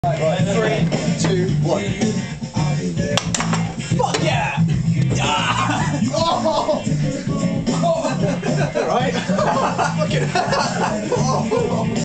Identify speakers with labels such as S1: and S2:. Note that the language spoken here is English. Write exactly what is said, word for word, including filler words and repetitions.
S1: Right, three, two, one. Fuck yeah! Ah! Oh! Oh! All right. Fucking. Oh!